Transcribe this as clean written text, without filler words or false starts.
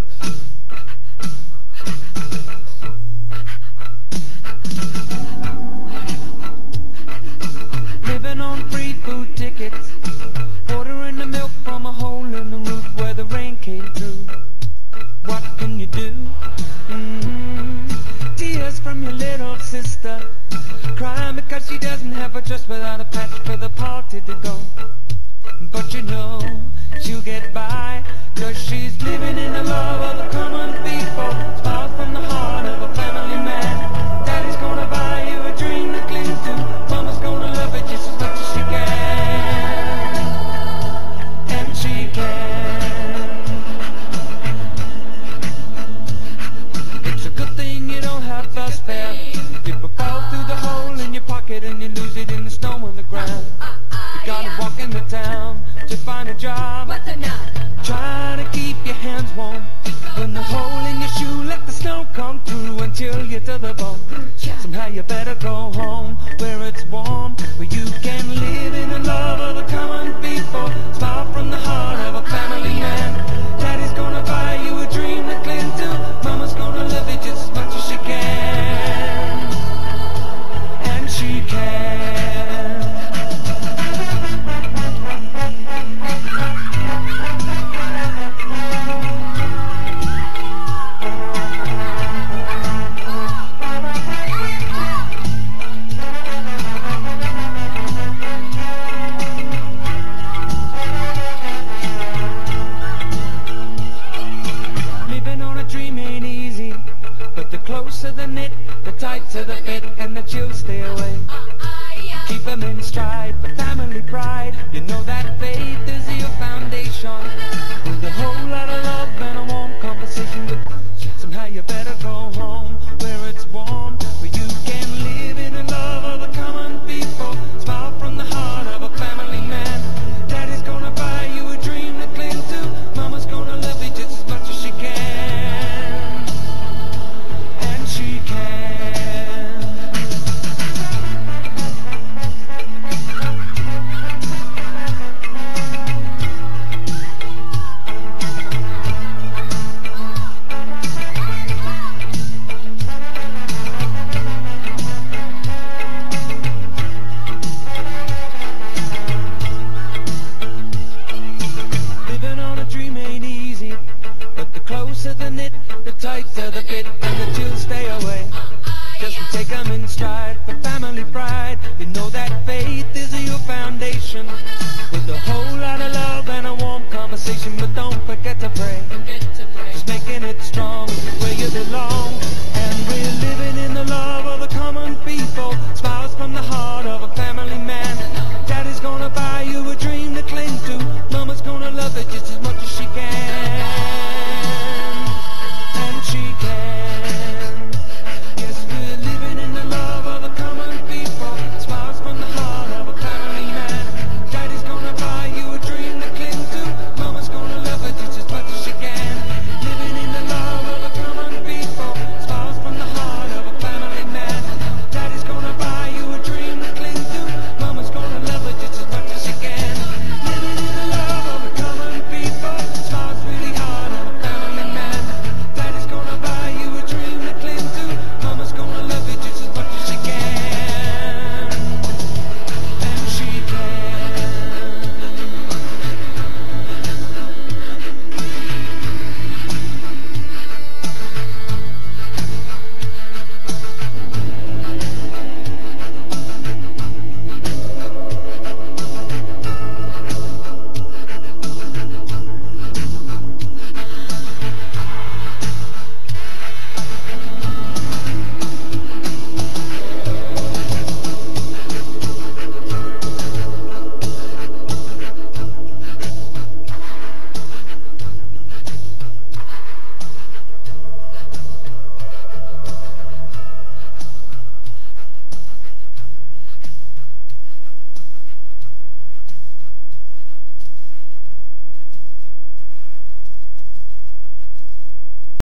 Living on free food tickets, ordering the milk from a hole in the roof where the rain came through. What can you do? Tears from your little sister, crying because she doesn't have a dress without a patch for the party to go. But you know she'll get by, 'cause she's living in the love of the common people. Smile from the heart of a family man. Daddy's gonna buy you a dream to cling to. Mama's gonna love it just as much as she can. And she can. It's a good thing you don't have bus fare. If it falls through the hole in your pocket and you lose it in the snow on the ground, you gotta walk into town to find a job. Try to keep your hands warm. When the hole in your shoe, let the snow come through and chill you to the bone. Somehow you better go home where it's warm, where you can live in the love of the common people. Smile from the heart of a family man. Daddy's gonna buy you a dream to cling to. Mama's gonna love you just as much as she can. And she can. Closer the knit, the tighter the fit, and the chills stay away. Keep them in stride for family pride. You know that faith is your foundation. With a whole lot of love and a warm conversation, but somehow you better go home where it's warm, where you can live in the love of the common people. Smile from the heart of a family man. Daddy's gonna buy you a dream to cling to. Mama's gonna love you just as much as she can. And she can. Living on a dream ain't easy, but the closer the knit, the tighter the fit, and the chills stay away. Just take them in stride for family pride. You know that faith is your foundation. With the whole